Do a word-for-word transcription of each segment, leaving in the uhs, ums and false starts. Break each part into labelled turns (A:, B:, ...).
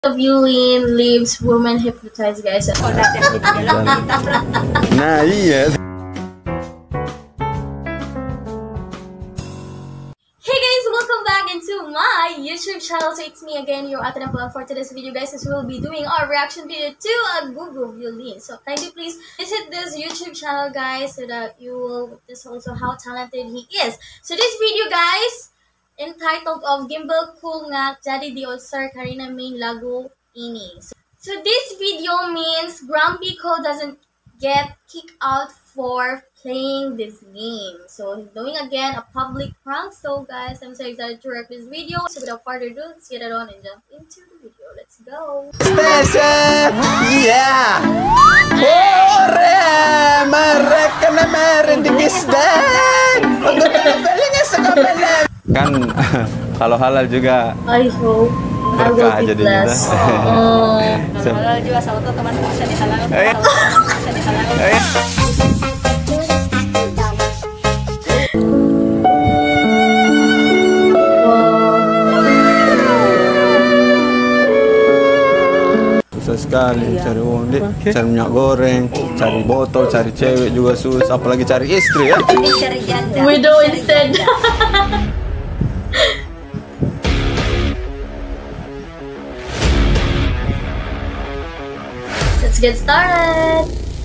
A: of Yulin leaves woman hypnotized, guys.
B: Nah, iya.
A: Hey guys, welcome back into my YouTube channel. So it's me again, your Athena Plan. For today's video, guys, as we'll be doing our reaction video to a Google Yulin. So kindly please visit this YouTube channel, guys, so that you will witness also how talented he is. So this video, guys, entitled of Gimbal Cool Ngak Jadi di Oscar Karina main lagu ini. So, so this video means Grumpy Cole doesn't get kicked out for playing this game. So he's doing again a public prank. So guys, I'm so excited to react this video. So without further ado, let's get it on and jump into the video. Let's go.
B: Station, yeah. Ore, mereka nemerin di bisdek. Untuk pelingnya sekolah. Kan kalau halal juga.
A: I hope I will be blessed. Oh.
C: Kalau halal juga sama tuh teman bisa dihalalkan. Bisa dihalalkan.
B: Susah sekali cari uang, okay. Cari minyak goreng, cari botol, cari cewek juga susah, apalagi cari istri ya.
C: Ini cari janda.
A: Widow instead. Let's get started.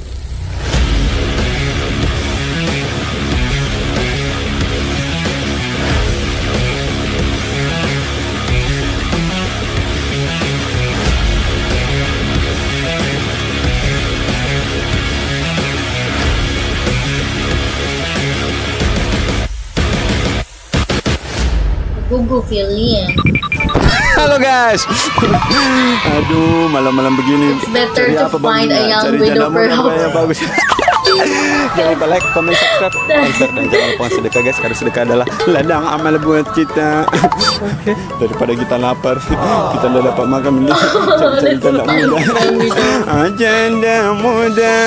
A: Google Yulin.
B: Halo guys. Aduh, malam-malam begini.
A: It's better
B: cari
A: to
B: apa
A: find
B: baginya?
A: a young
B: Cari
A: widow perhaps.
B: yang bagus. Jangan lupa like, comment, subscribe, share, dan jangan lupa sedekah guys. Karena sedekah adalah ladang amal buat kita. Okay. Daripada kita lapar, kita udah dapat makan mending cari janda muda. Janda muda.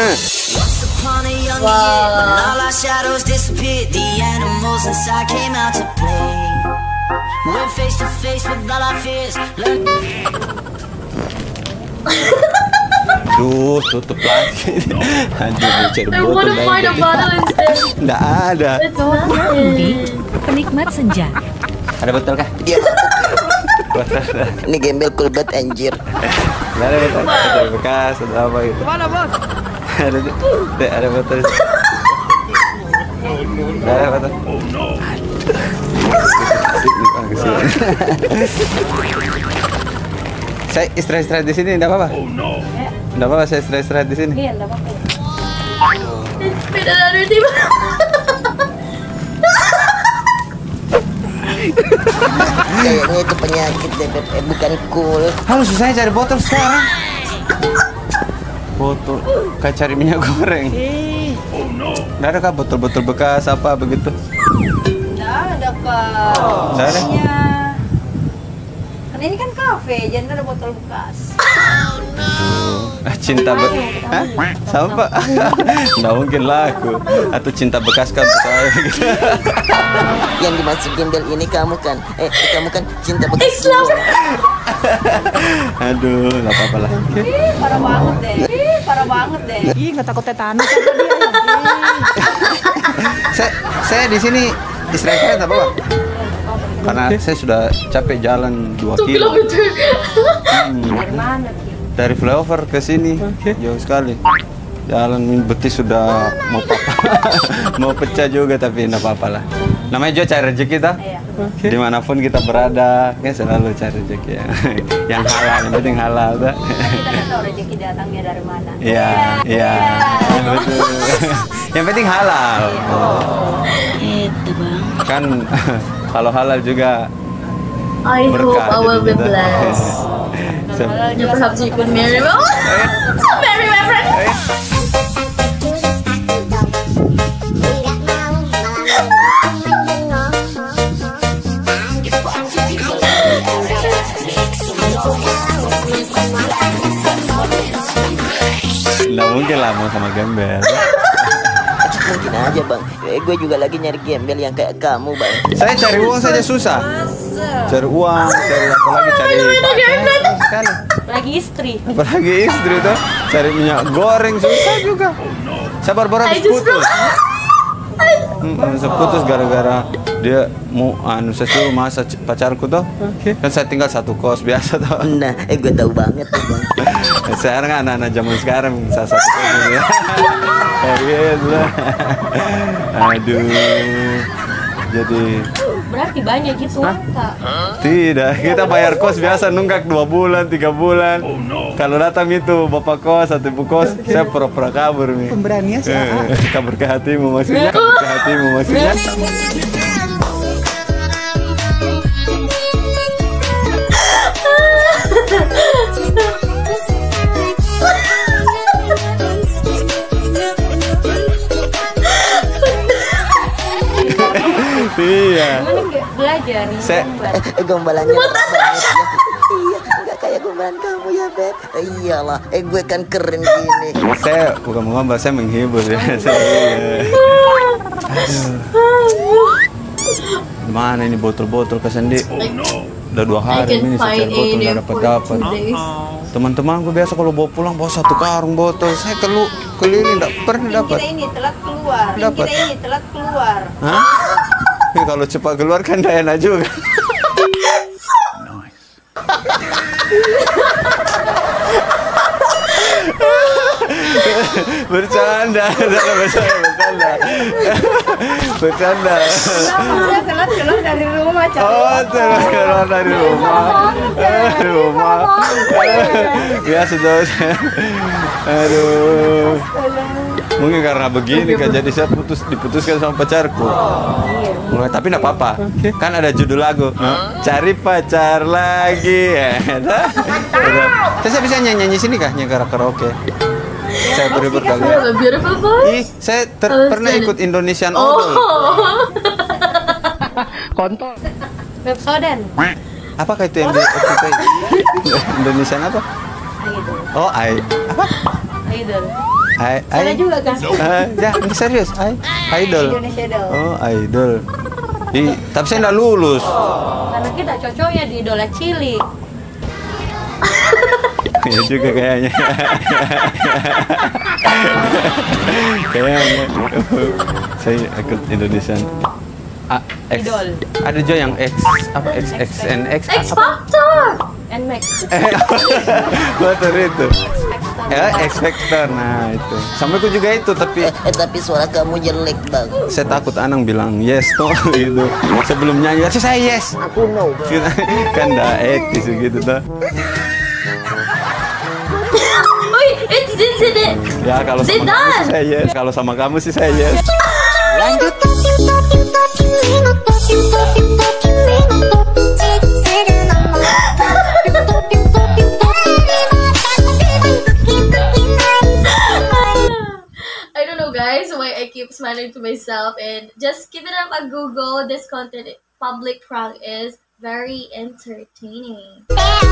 A: Wow.
D: Went face to face with all our fears.
B: Duh, tutup lagi. Aduh, cari
A: I want to find a bottle instead.
B: Nggak ada.
A: It's nothing.
C: Penikmat senja.
B: Ada botol kah?
E: Iya. Ini gembel kulbat anjir.
B: Nggak ada botol. Ada bekas, ada apa gitu. Mana bos? Ada, ada, ada botol. Nggak ada botol. Oh no. Saya istirahat-istirahat di sini, enggak apa-apa? Oh no. Enggak apa-apa, saya istirahat-istirahat di sini.
C: Iya, enggak apa-apa.
A: Beda dari tiba.
E: Kayaknya itu penyakit deh, Beb. Eh, bukan cool.
B: Halo, susah cari botol sekarang. Botol, kayak cari minyak goreng. Oh no. Nggak ada kah botol-botol bekas apa begitu?
C: Nggak ada, Kak.
B: Nggak ada?
C: Kan ini kan kafe, jangan ada botol bekas.
B: Oh no. Cinta bekas? Hah? Sama Pak? Nggak mungkin laku. Atau cinta bekas kan saya gitu.
E: Yang dimaksud gembel ini kamu kan? Eh, kamu kan cinta bekas.
B: Aduh, nggak apa-apa lah.
C: Ih, parah banget deh. Ih, parah banget deh. Ih, nggak takut tetanus apa dia?
B: Saya, saya di sini istirahat apa Pak? Karena saya sudah capek jalan dua kilo. Hmm.
C: Dari mana?
B: Dari flyover ke sini, jauh sekali. Jalan betis sudah mau papa, mau pecah juga tapi enggak apa-apa lah. Namanya juga cari rezeki kita.
C: Iya.
B: Dimanapun kita berada, kan selalu cari rezeki ya. Yang halal, yang penting halal dah.
C: Kita nggak tahu rezeki datangnya dari mana.
B: Iya, iya. Betul. Yang penting halal.
A: Itu bang.
B: Kan kalau halal juga
A: I hope
B: berkah
A: I will be
B: jadi kita.
A: blessed.
B: So,
A: Yeah, perhaps you could marry me. Marry my friend.
B: nggak mungkin lah mau sama gembel.
E: Mungkin aja bang. Eh, gue juga lagi nyari gembel yang kayak kamu bang.
B: Saya cari uang saja susah. Cari uang, cari apa lagi, cari pacar sekali.
C: Lagi istri.
B: Apalagi istri tuh, cari minyak goreng susah juga. Sabar baru
A: I
B: habis
A: just
B: putus. Hmm, seputus gara-gara dia mau anu sesuatu masa c- pacarku tuh. Kan saya tinggal satu kos biasa tuh.
E: Nah, eh gue tahu banget tuh bang.
B: Sekarang anak-anak zaman sekarang saya satu kos ya. Serius lah. Aduh. Jadi
C: Berarti banyak gitu. Kak.
B: tidak, kita bayar kos biasa nunggak dua bulan, tiga bulan. Kalau datang itu bapak kos atau ibu kos, saya pura-pura kabur nih.
C: Pemberanian sih.
B: Eh, kabur ke hatimu maksudnya, kabur ke hatimu maksudnya. Iya.
C: Gimana nggak belajar nih?
B: Saya-
C: gambar?
E: Eh, gombalannya enak banget ya. Iya, nggak kayak gombalan kamu ya beb. Eh, iyalah, eh gue kan keren gini.
B: Saya bukan menggambar, saya menghibur ya. Saya, mana ini botol-botol kesendi? Udah dua
A: I
B: hari
A: can
B: ini saya
A: find
B: cari botol
A: in
B: nggak
A: there
B: dapat
A: for
B: dapat.
A: two days.
B: Teman-temanku biasa kalau bawa pulang bawa satu karung botol. Saya kelu keliling nggak pernah dapat.
C: Kita ini telat keluar.
B: Dapat.
C: Kita ini telat keluar.
B: Hah? Tapi kalau cepat keluar kan tidak enak juga. Bercanda, bercanda, bercanda, bercanda.
C: Saya telat keluar dari rumah.
B: Oh, terus keluar dari rumah, dari rumah. Biasa tuh. Aduh. Mungkin karena begini kan jadi saya putus diputuskan sama pacarku. Mulai tapi enggak apa-apa. Kan ada judul lagu. Cari pacar lagi. Saya bisa nyanyi-nyanyi sini kah? Nyanyi karaoke. Saya beri berkali.
A: You have a beautiful voice.
B: Ih, saya ter-
A: Oh,
B: pernah
A: sorry.
B: ikut Indonesian
A: Oh.
B: Idol.
C: Websoden.
B: Apakah itu yang di Indonesian apa?
C: Idol.
B: Oh, I apa?
C: Idol.
B: I,
C: Sana
B: I,
C: juga kan?
B: Ah, ya, ini serius, I, idol.
C: Indonesia Idol.
B: Oh, idol. Ih, tapi saya nggak lulus.
C: Karena kita cocoknya di idola cilik.
B: Ya juga kayaknya. Kayaknya. Saya ikut Indonesian. Ah, X.
C: Idol.
B: Ada juga yang X apa X X N X
A: X
B: apa?
A: Factor.
C: And Max.
B: Motor itu. Ya, X Factor. Nah, itu. Sampai aku juga itu tapi
E: Eh, eh, tapi suara kamu jelek bang.
B: saya takut Anang bilang yes toh gitu. Sebelum nyanyi "Aduh, saya yes.
E: Aku no.
B: Kan enggak etis gitu toh.
A: Wait, it's Zidane.
B: Ya kalau sama
A: Zidane.
B: kamu sih saya yes. Kalau sama kamu sih saya yes.
E: Lanjut.
A: I don't know, guys, why I keep smiling to myself and just give it up at Google. This content public prank is very entertaining.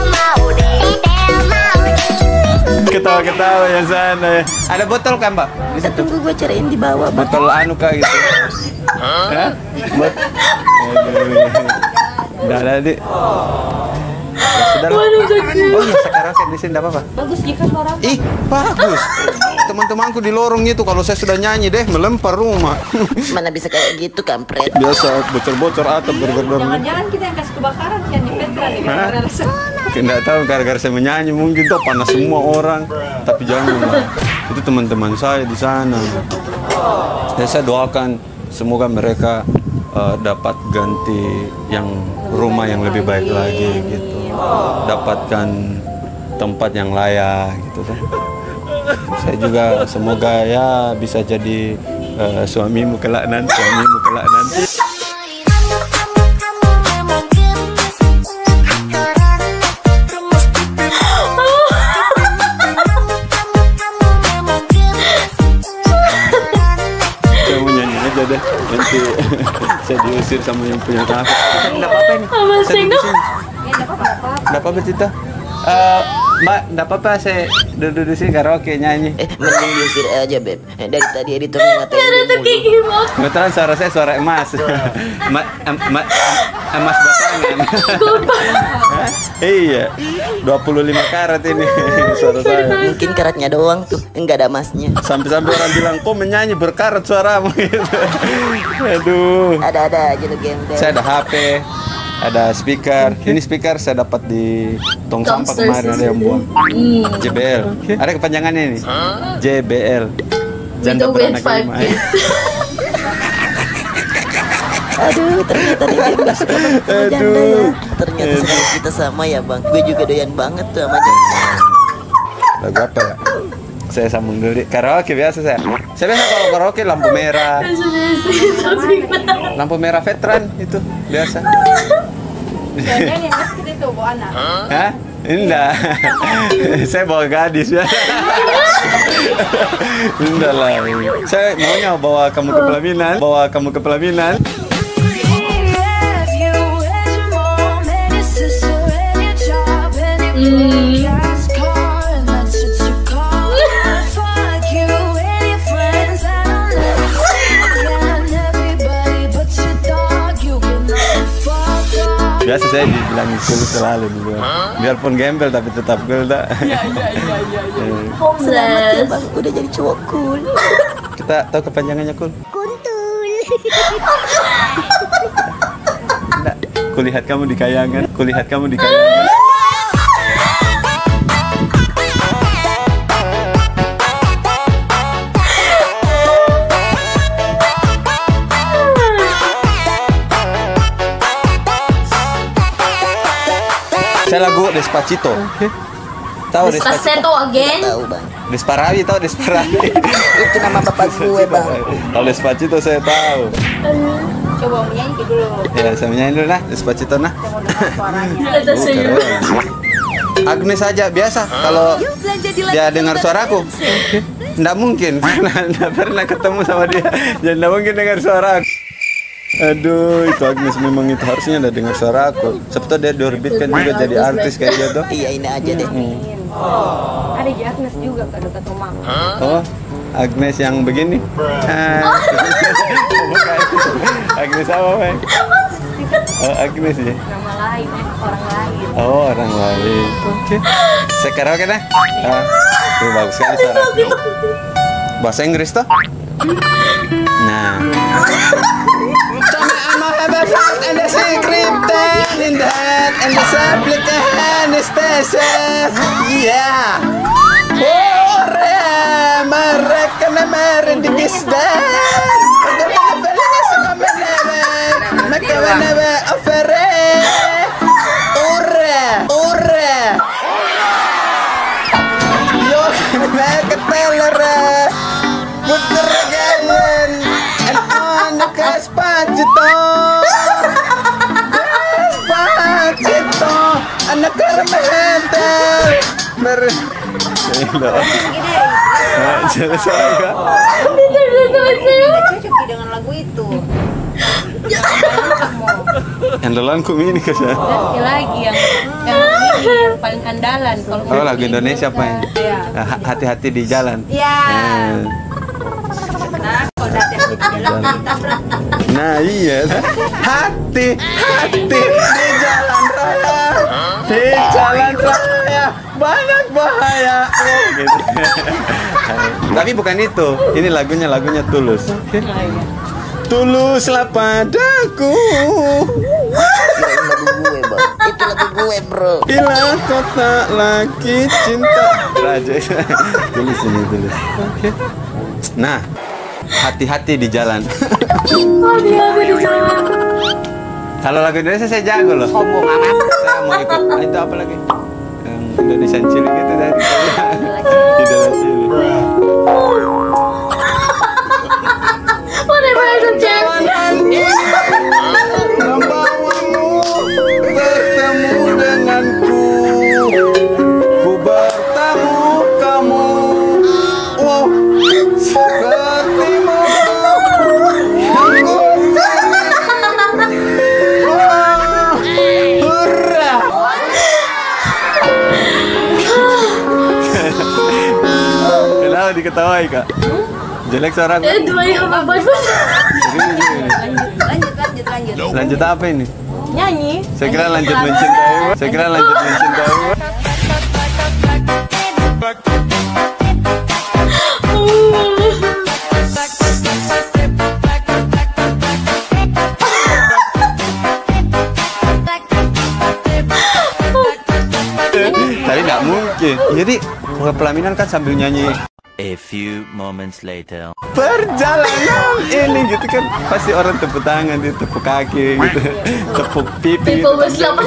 B: Ketawa-ketawa yang sana ya. Ada botol kan, Mbak? Di situ.
E: Tunggu gue cariin di bawah bang.
B: Botol anu kah gitu. Hah? Bot. Aduh. Udah ada, Dik. Ya, sudah lah. Oh iya, sekarang kan di sini enggak apa-apa.
C: Bagus jika suara.
B: Ih, bagus. Teman-temanku di lorong itu kalau saya sudah nyanyi deh melempar rumah.
E: Mana bisa kayak gitu kampret.
B: Biasa bocor-bocor atap bergedor.
C: Jangan-jangan kita yang kasih kebakaran kan di Petra nih. Gara-gara rasa-
B: Tidak tahu gara-gara saya menyanyi mungkin tuh panas semua orang. Tapi jangan lah. Itu teman-teman saya di sana. Ya, saya doakan semoga mereka eh, dapat ganti yang rumah yang lebih baik lagi gitu. Dapatkan tempat yang layak gitu kan. Saya juga semoga ya bisa jadi eh, suamimu kelak nanti, suamimu kelak nanti. Kamu nyanyi aja deh, nanti saya diusir sama yang punya kafe. Enggak apa-apa ini.
A: Sama
B: Saya
A: sing
B: di
A: no.
B: sini.
C: Ya, nggak apa-apa.
B: Enggak apa-apa, Cita. Eh, Mbak, enggak apa-apa saya duduk di sini karaoke nyanyi.
E: Eh, mending diusir aja, Beb. Eh, dari tadi editornya ngatain
A: Ada tuh kayak
E: gue mulu.
A: gimana?
B: Kebetulan suara saya suara emas. Ma, em, ma, em, emas batangan. Iya. dua puluh lima karat ini suara saya.
E: Mungkin karatnya doang tuh, enggak ada emasnya.
B: Sampai-sampai orang bilang, "Kok menyanyi berkarat suaramu?" gitu. Aduh.
E: Ada-ada aja lu gembel.
B: Saya ada H P, ada speaker. Ini speaker saya dapat di tong sampah
A: Dumpster
B: kemarin ada yang buang. J B L. Ada kepanjangannya ini. J B L. Janda
A: With
B: beranak
A: five
B: lima.
A: kids.
E: Aduh, ternyata dia gembel suka banget sama janda ya.
B: Aduh.
E: Ternyata selera kita sama ya, Bang. Gue juga doyan banget tuh sama janda.
B: Lagu apa ya? Saya sambung dulu. Karaoke biasa saya. Saya biasa kalau karaoke lampu merah. Lampu merah veteran itu biasa.
C: Jangan yang masih itu bawa anak.
B: Hah? Enggak. Saya bawa gadis ya. Enggak lah. Saya maunya bawa kamu ke pelaminan, bawa kamu ke pelaminan. Biasa saya dibilang cool selalu dulu. Biarpun gembel tapi tetap cool dah.
C: Iya iya iya iya.
E: Selamat ya,
A: Homeless.
E: Bang. Udah jadi cowok cool.
B: Kita tahu kepanjangannya cool.
E: Kuntul.
B: Enggak. Kulihat kamu di kayangan, kulihat kamu di kayangan. Saya lagu Despacito. Tahu Despacito?
A: Despacito again.
E: Tahu, Bang.
B: Desparawi, tahu Desparawi?
E: Itu nama bapak gue, Bang.
B: Kalau Despacito saya tahu.
C: Coba nyanyi dulu.
B: Ya, saya nyanyi dulu nah Despacito nah.
C: Saya mau dengar suaranya.
A: Ada
B: Oh,
A: senyum.
B: keren. Agnes aja biasa kalau dia dengar suaraku. Nggak mungkin karena nggak pernah ketemu sama dia. Jadi nggak mungkin dengar suara aku. Aduh, itu Agnes memang itu harusnya udah dengar suara aku. Sebetulnya dia diorbitkan juga jadi artis kayak dia tuh.
E: Iya, ini aja deh.
C: Ada Ji Agnes juga ke dekat rumah.
B: Oh, Agnes yang begini. Ah. Bukan. Agnes apa, Bang? Oh, Agnes ya.
C: Nama lain eh orang lain.
B: Oh, orang lain. Oke. Saya karaoke dah. Ah, tuh bagus sekali suara. Bahasa Inggris toh? Nah. And the secret in that and the supplication is station. Yeah. Ore, mereka nemerin di bisdan. Bagaimana belinya suka menere, mereka menere ofere. Ore, ore. Yo, mereka telere. Puter ganyan, and on the Despacito. Despacito, anak kermehente. Mer. Jelas juga.
C: Cocok dengan lagu itu.
B: Yang lelanku ini kasih.
C: Ganti lagi yang yang ini yang paling andalan kalau
B: Oh, lagu Indonesia apa yang?
C: Iya.
B: Ah, hati-hati di jalan.
C: Iya.
B: Eh.
C: Nah, kalau hati-hati di jalan ditabrak.
B: Nah iya, hati hati di jalan raya, di jalan raya banyak bahaya. Oh, gitu. Tapi bukan itu, ini lagunya lagunya Tulus. Tuluslah padaku.
E: Kirain lagu gue, Bang. Itu lagu gue, Bro.
B: Bila kau tak lagi cinta. Raja, tulis ini tulis. Oke. Nah, hati-hati di jalan.
A: Hati-hati di jalan.
B: Kalau lagu Indonesia saya jago loh. Sombong amat. Saya mau ikut. Ah, itu apa lagi? Yang Indonesian Cilik itu tadi. Idola Cilik.
A: Whatever I don't care.
B: Membawamu bertemu denganku. Ku bertemu kamu. Wow, sepertimu. ketawa diketawai kak. Jelek suara aku.
A: Eh, dua yang apa?
C: Lanjut, lanjut, lanjut.
B: Lanjut apa ini?
C: Nyanyi.
B: Saya kira lanjut mencintai. Saya kira lanjut mencintai. Tadi nggak mungkin. Jadi kalau pelaminan kan sambil nyanyi.
F: A few moments later.
B: Perjalanan ini gitu kan pasti orang tepuk tangan, dia tepuk kaki gitu, tepuk pipi.
A: People was love.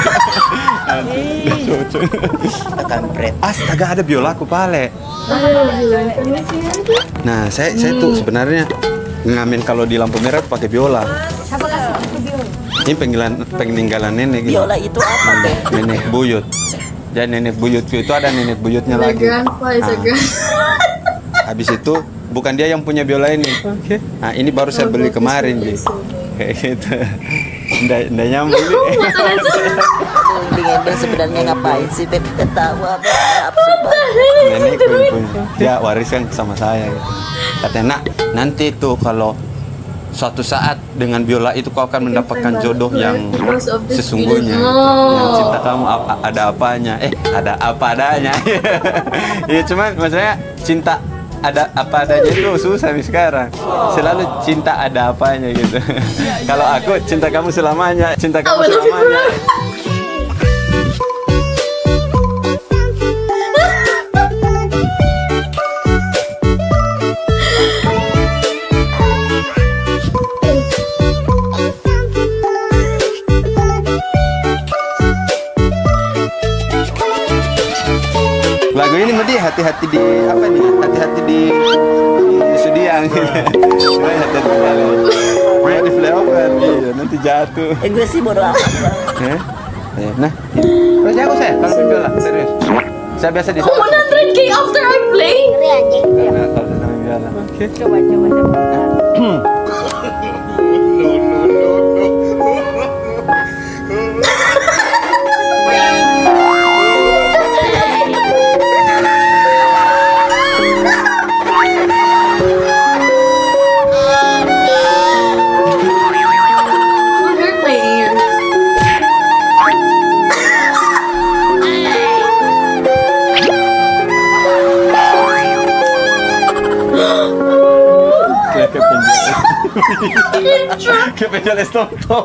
E: Kampret.
B: Astaga, ada biola aku pale. Nah, saya saya tuh sebenarnya ngamen kalau di lampu merah pakai biola.
C: Siapa kasih aku biola?
B: Ini peninggalan peninggalan nenek gitu.
E: Biola itu apa deh?
B: Nenek buyut. Dan nenek buyutku itu ada nenek buyutnya
A: My
B: lagi.
A: grandpa is a
B: Nah,
A: grandpa.
B: habis itu bukan dia yang punya biola ini. Nah, ini baru saya beli kemarin, Ji. Kayak gitu. Nggak, nggak nyambung nih.
E: Bing sebenarnya ngapain sih Beb? Ketawa Beb. Absurd banget.
B: Nenek punya. Dia wariskan sama saya gitu. Katanya, nak, nanti tuh kalau suatu saat dengan biola itu kau akan mendapatkan jodoh yang sesungguhnya. Yang cinta kamu apa- ada apanya. Eh, ada apa adanya. Ya cuman maksudnya cinta ada apa adanya itu susah nih sekarang. Selalu cinta ada apanya gitu. Kalau aku cinta kamu selamanya, cinta kamu selamanya. Lagu ini mesti hati-hati di apa nih? Hati-hati di, di Sudiang. Hati-hati di jalan. Ya di flyover, iya, nanti jatuh.
E: Eh gue sih bodo amat Bang.
B: Eh? Eh, Nah, terus jago saya kalau main biola, serius. Saya biasa di
A: one hundred K after I play.
B: Nah, kalau main biola. Oke.
C: Coba, coba, coba.
A: Oh, they're playing.
B: Kayak ke penjual. Kayak penjual es tom-tom.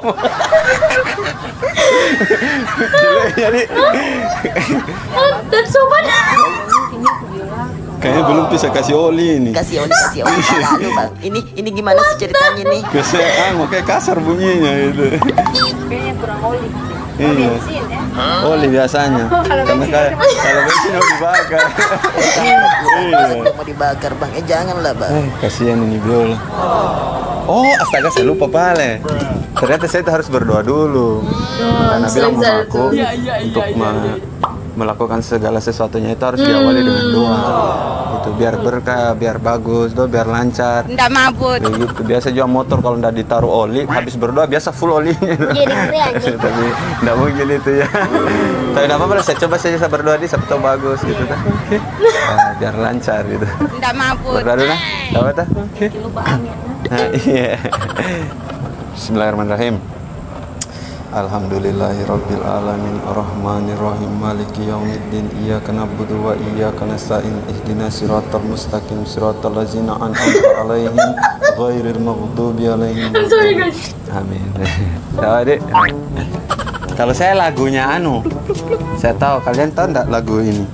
B: Gila, jadi
A: Oh, that's so fun.
B: kayaknya belum bisa kasih oli ini.
E: Kasih oli, kasih oli. Lalu Bang, ini ini gimana sih ceritanya nih?
B: Keseang, makanya kasar bunyinya itu.
C: Kayaknya kurang oli.
B: Iya.
C: Bensin ya.
B: Oli biasanya. Karena kayak kalau bensin harus dibakar.
E: Masa gue mau dibakar Bang? Eh janganlah Bang.
B: Eh, kasihan ini biola. Oh, astaga saya lupa pale. Ternyata saya itu harus berdoa dulu. Karena
A: so
B: bilang sama
A: excited.
B: aku untuk me- melakukan segala sesuatunya itu harus diawali dengan doa. Itu biar berkah, biar bagus, doa biar lancar.
C: Nggak mabut.
B: Kayak gitu. Biasa juga motor kalau nggak ditaruh oli, habis berdoa biasa full olinya. Tapi nggak mungkin itu ya. Tapi nggak apa-apa, saya coba saja saya berdoa di siapa tahu bagus gitu kan. Oke. Nah, biar lancar gitu.
C: Nggak mabut.
B: Berdoa dulu nah. Tahu tak? Oke. Nah, iya. Bismillahirrahmanirrahim. Alhamdulillahirabbil alamin arrahmanir rahim maliki yaumiddin iyyaka na'budu wa iyyaka nasta'in ihdinas siratal mustaqim siratal ladzina an'amta 'alaihim ghairil maghdubi 'alaihim.
A: I'm sorry guys.
B: Amin. Tahu Adik? Kalau saya lagunya anu, saya tahu. Kalian tahu enggak lagu ini?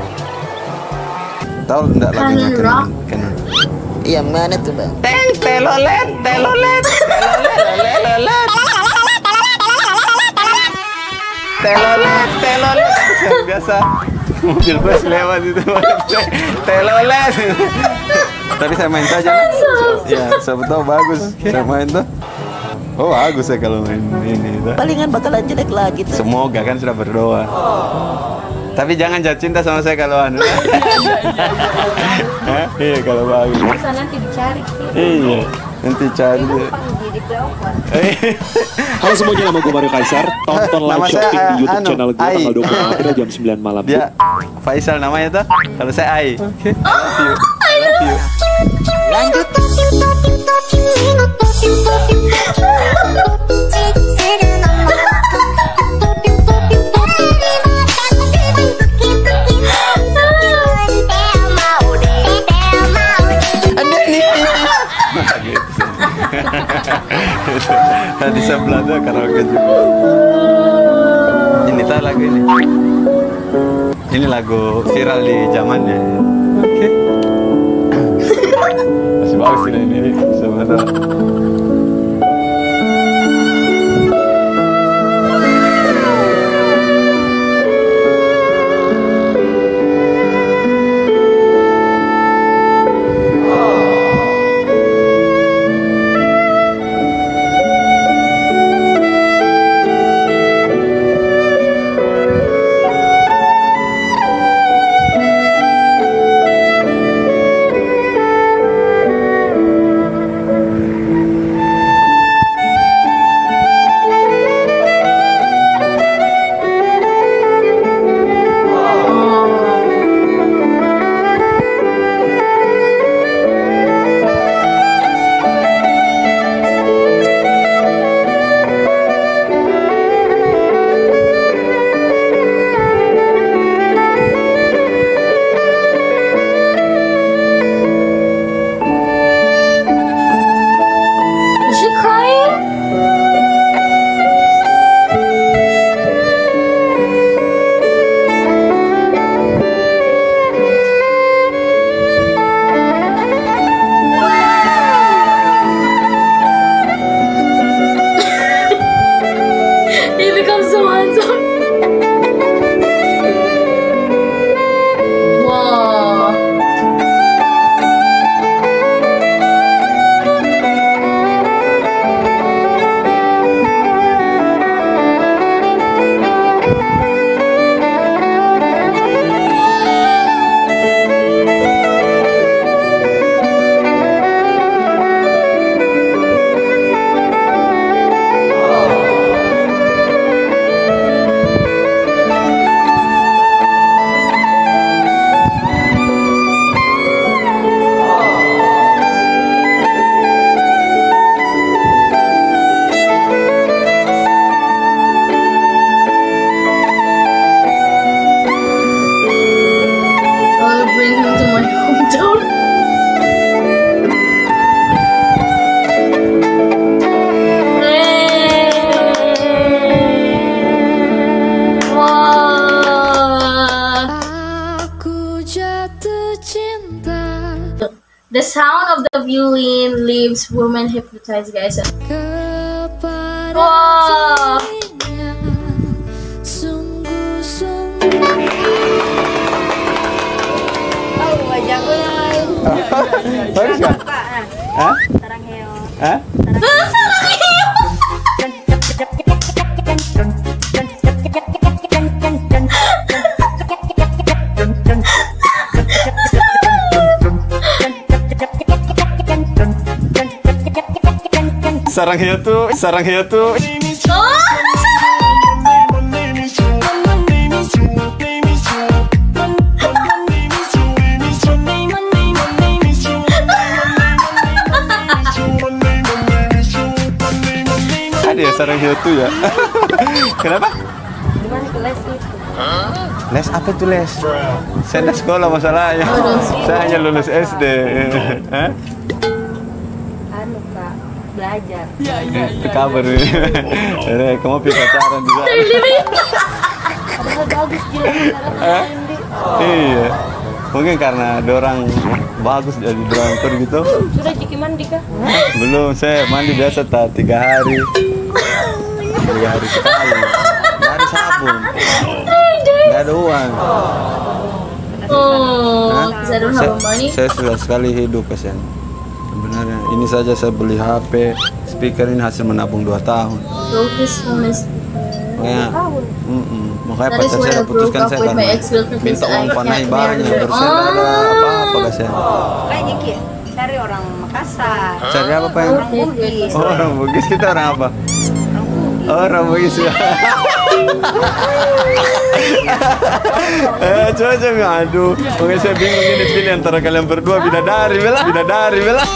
B: Tahu enggak lagunya
A: Canon Rock?
B: Canon?
E: Iya mana tuh Bang?
B: Teng telolet telolet telolet telolet telolet telolet biasa mobil bus lewat itu telolet. Tadi saya main saja. Ya, siapa tahu bagus. Saya main tuh. Oh bagus ya kalau main ini. Tuh.
E: Palingan bakalan jelek lagi tuh.
B: Semoga kan sudah berdoa. Tapi jangan jatuh cinta sama saya kalau anu. Hah? Iya kalau bagus.
C: Bisa nanti dicari.
B: Iya, nanti cari.
C: Jadi pelopor.
G: Halo semuanya, nama gue Mario Kaisar. Tonton
B: Nama
G: live
B: saya,
G: shopping di
B: uh,
G: YouTube
B: anu,
G: channel gue
B: Ai.
G: tanggal dua puluh April jam sembilan malam.
B: Dia Faisal namanya tuh. Kalau saya Ai. Oke. I love you. I love you. Lanjut. Tadi sebelah tuh karaoke juga. Ini tak lagu ini. Ini lagu viral di zamannya. Oke. Masih bagus ini sebenarnya.
A: The sound of the violin leaves women hypnotized, guys. Wow.
C: Oh, wajah gue lain.
B: Bagus nggak? Hah?
C: Sarang heo.
B: Hah? Sarang hiu tuh, sarang hiu tuh. Ada ya sarang hiu tuh ya. Kenapa?
C: Les itu.
B: Les apa tuh les? Saya ada sekolah masalahnya. Saya hanya lulus S D. Hah?
C: Anu kak, belajar.
B: Itu kabar nih. Kamu pilih pacaran juga.
C: Padahal bagus gila.
B: Iya. Mungkin karena dorang bagus jadi dorang tur gitu.
C: Sudah jiki mandi kah?
B: Belum, saya mandi biasa tak tiga hari. Tiga hari sekali. Nggak ada sabun. Nggak ada uang.
A: Oh,
B: Hah?
A: saya don't have money.
B: Saya sudah sekali hidup kasihan. Sebenarnya ini saja saya beli H P, speaker ini hasil menabung dua tahun.
A: Broke this phone is.
B: Makanya, mm -mm. makanya
A: That is
B: pacar
A: why
B: saya
A: I broke
B: putuskan
A: up
B: saya
A: with
B: karena
A: my ex-girlfriend
B: minta
A: because
B: uang
A: I
B: panai
A: can't
B: banyak,
A: marry her.
B: terus saya nggak ada apa-apa kasihan.
C: Kayak Jiki, cari orang Makassar.
B: Cari apa Pak?
C: Orang Bugis.
B: Oh, orang Bugis, kita orang apa?
C: Orang Bugis.
B: Orang begitu. Eh, coba ngadu. Mungkin saya bingung ini pilih antara kalian berdua, bidadari bela, bidadari bela.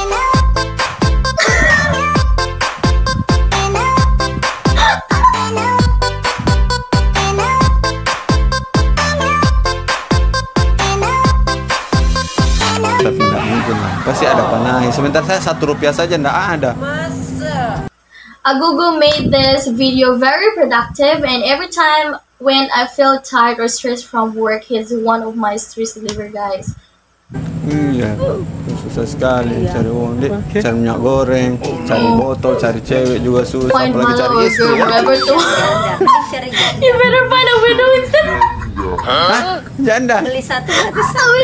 B: Tapi tidak mungkin lah, pasti ada panahi. Sebentar saya satu rupiah saja tidak ada.
A: Agogo made this video very productive, and every time when I feel tired or stressed from work, he's one of my stress reliever, guys.
B: Iya, susah sekali cari uang, Dek. Cari minyak goreng, cari botol, cari cewek juga susah,
A: Find
B: apalagi cari
A: follow
B: istri.
A: girl
B: Ya.
A: wherever to. You better find a widow instead.
B: Hah? Janda?
C: Beli satu gratis.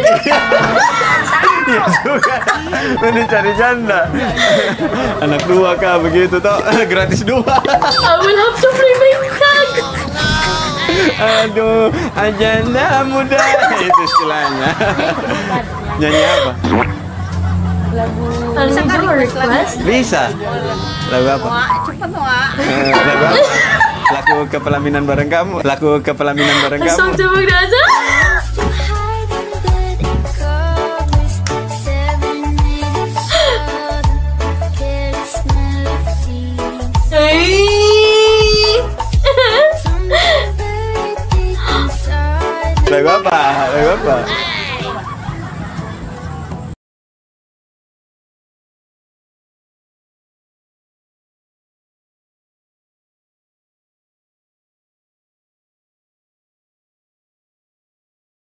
B: Iya juga. Mending cari janda. Anak dua kah begitu toh? Gratis dua.
A: I will have to free my son.
B: Aduh, janda muda itu istilahnya. Nyanyi apa?
A: Bisa kan request?
B: Bisa. Lagu apa?
C: Wah, cepet wah.
B: Eh, lagu apa? Lagu kepelaminan bareng kamu. Lagu kepelaminan bareng kamu.
A: Song to Magdasa.
B: Lagu apa? Lagu apa?